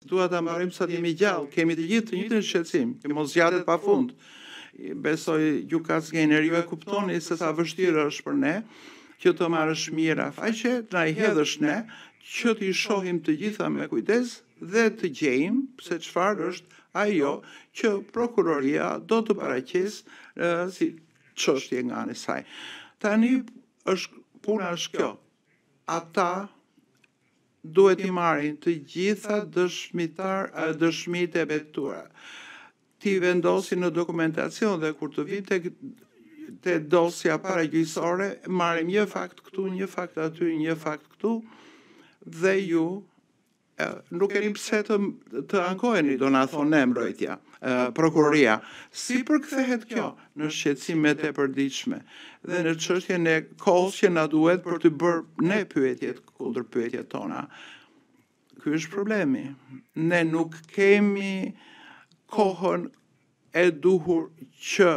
dua ta mbarojmë sa jemi gjallë, kemi të gjithë të njëjtin shqetësim, që mos zgjatet pafund. Besoj gjykatës generi ju e kuptoni se sa vështirë është për ne që të marrësh mira faqe, të na i hedhësh ne, që t'i shohim të gjitha me kujdes dhe të gjejmë se çfarë është ajo që prokuroria do të paraqesë si çështje nga ana e saj. Tani puna është kjo. Ata duhet i marrin të gjitha dëshmitë e betuara. Ti vendosin në dokumentacion dhe kur të vinë te dosja paragjyqësore, marrim një fakt këtu, një fakt aty, një fakt këtu, dhe ju nuk keni pse të ankoheni, do na thonë ne mbrojtja, prokuroria. Si përkthehet kjo në shqetësime të përditshme dhe në çështjen e kohës që na duhet për të bërë ne pyetjet kundër pyetjet tona. Ky është problemi. Ne nuk kemi kohën e duhur që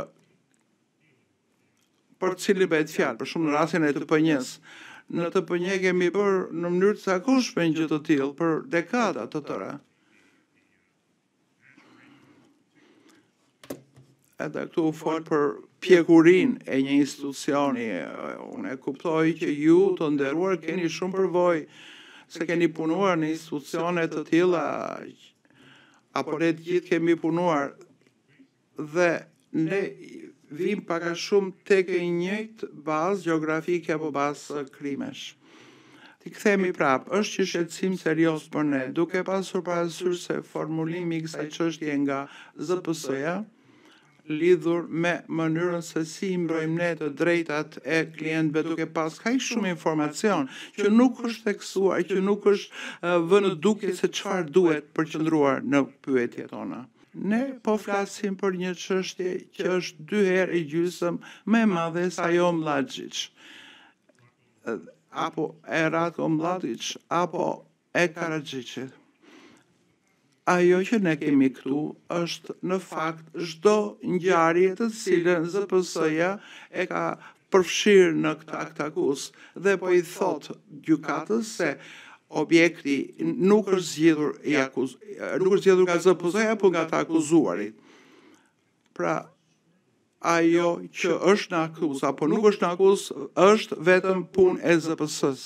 për cilin bëhet fjalë, për shumë në rastin e TPN-s. Në TPN kemi bërë në mënyrë të zakonshme një gjë të tillë për dekada të tëra. Edhe këtu u fol për pjekurinë e një institucioni. Unë e kuptoj që ju të nderuar keni shumë përvojë se keni punuar në institucione të tilla, apo ne të gjithë kemi punuar dhe ne vim paka shumë tek e njëjtë bazë gjeografike apo bazë krimesh. Ti kthehemi prapë, është që shqetësim serioz për ne, duke pasur parasysh se formulimi i kësaj çështje nga ZPS-ja lidhur me mënyrën se si mbrojmë ne të drejtat e klientëve duke pas kaq shumë informacion që nuk është theksuar, që nuk është vënë duke se çfarë duhet përqendruar në pyetjet tona. Ne po flasim për një çështje që është 2 herë e gjysmë më e madhe se ajo Mllaxhiç. Apo e Ratko Mladic, apo e Karaxhiçit. Ajo që ne kemi këtu është në fakt çdo ngjarje të cilën ZPS-ja e ka përfshirë në këtë akt akus dhe po i thot gjykatës se objekti nuk është zgjedhur nga ZPS-ja, por nga të akuzuarit. Pra, ajo që është në akuz apo nuk është në akuz është vetëm punë e ZPS-s.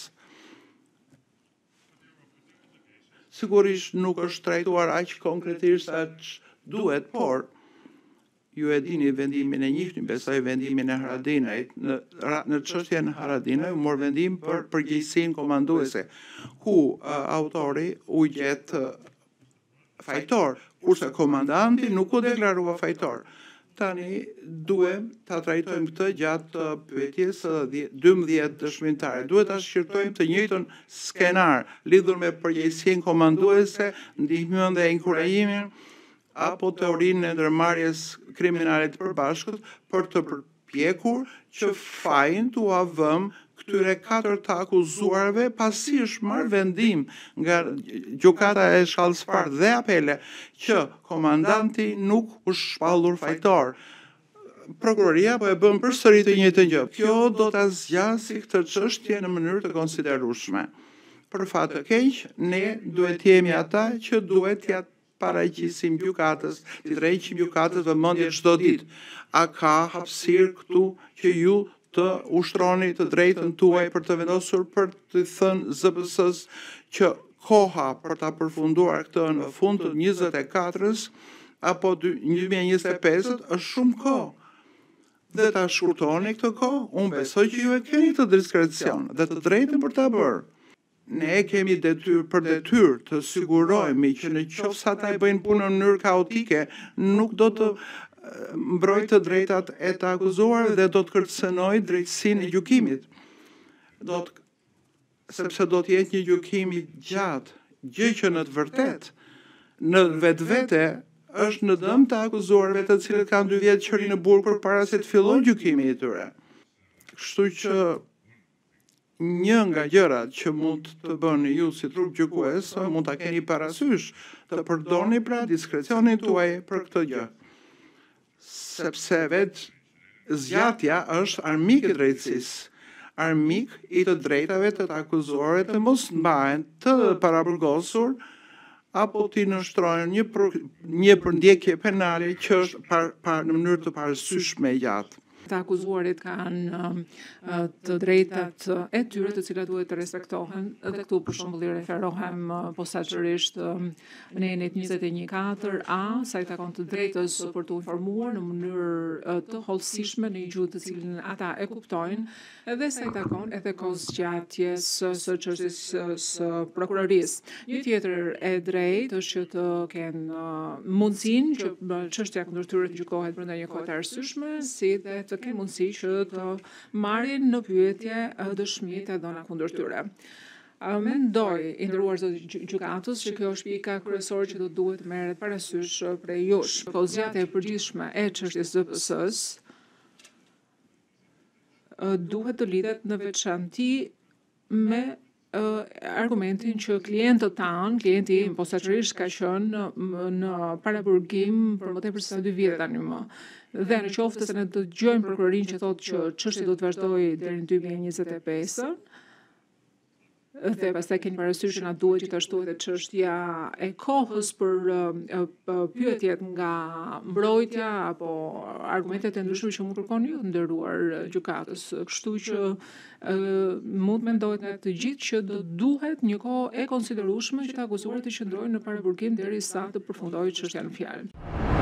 Sigurisht nuk është trajtuar aq konkretisht aq duhet, por ju e dini vendimin e njihni, besoj vendimin e Haradinajt. Në çështjen e Haradinajt u mor vendim për përgjegjësinë komanduese, ku autori u gjet fajtor, kurse komandanti nuk u deklarua fajtor. Tani duhem ta trajtojmë këtë gjatë pyetjes 12 dëshmitare. Duhet ta shqyrtojmë të njëjtën skenar lidhur me përgjegjësinë komanduese, ndihmën dhe inkurajimin apo teorinë e ndërmarrjes kriminale të përbashkët për të përpjekur që fajin t'u avëm këtyre 4 të akuzuarve pasi është marrë vendim nga gjykata e shkallës së parë dhe apele që komandanti nuk u shpallur fajtor. Prokuroria po e bën përsëri të njëjtën gjë. Kjo do ta zgjasë këtë çështje në mënyrë të konsiderueshme. Për fat të keq, ne duhet të jemi ata që duhet t'ia paraqesim gjykatës, t'i drejtojmë gjykatës vëmendje çdo ditë. A ka hapësirë këtu që ju të ushtroni të drejtën tuaj për të vendosur për të thënë ZPS-s që koha për ta përfunduar këtë në fund të 24-s apo 2025 është shumë kohë. Dhe ta shkurtoni këtë kohë, unë besoj që ju e keni të diskrecion dhe të drejtën për ta bërë. Ne kemi detyrë të sigurojmë që në qoftë se ata e bëjnë punën në mënyrë kaotike, nuk do të mbrojtë të drejtat e të akuzuar dhe do të kërcënojë drejtësinë e gjykimit. Sepse do të jetë një gjykim i gjatë, gjë që në të vërtetë në vetvete është në dëm të akuzuarve të cilët kanë 2 vjet qëri në burg përpara se të fillojë gjykimi i tyre. Kështu që një nga gjërat që mund të bëni ju si trup gjykues, mund ta keni parasysh të përdorni pra diskrecionin tuaj për këtë gjë. Sepse vetë zgjatja është armik i drejtësisë, armik i të drejtave të akuzuarve të mos mbahen të paraburgosur apo ti nështrojnë një përndjekje penale që është në mënyrë të parasyshme gjatë. Të akuzuarit kanë të drejtat e tyre të cilat duhet të respektohen, dhe këtu për shembull i referohem posaçërisht në enet 21.4a, sa i takon të drejtës për të informuar në mënyrë të hollësishme në një gjuhë të cilën ata e kuptojnë, dhe sa i takon edhe kohëzgjatjes së çështjes së prokurorisë. Një tjetër e drejtë është që të kenë mundësinë që çështja kundër tyre të gjykohet brenda një kohe të arsyeshme, si dhe të kenë mundësi që të marrin në pyetje dëshmitë e dhëna kundër tyre. Mendoj, i nderuar zoti gjykatës, që kjo është pika kryesore që do duhet merret parasysh prej jush. Kohëzgjatja e përgjithshme e çështjes së DPS-s duhet të lidhet në veçanti me argumentin që klienti im posaçërisht ka qenë në paraburgim për më tepër se 2 vjet tani më. Dhe në qoftë se ne dëgjojmë prokurorin që thotë që çështja do të vazhdojë deri në 2025, dhe pastaj keni parasysh që na duhet gjithashtu edhe çështja e kohës për pyetjet nga mbrojtja apo argumentet e ndryshme që mund kërkoni ju të nderuar gjykatës. Kështu që mund mendohet nga të gjithë që do duhet një kohë e konsiderueshme që të akuzuarit të qëndrojnë në paraburgim derisa të përfundojë çështja në fjalë.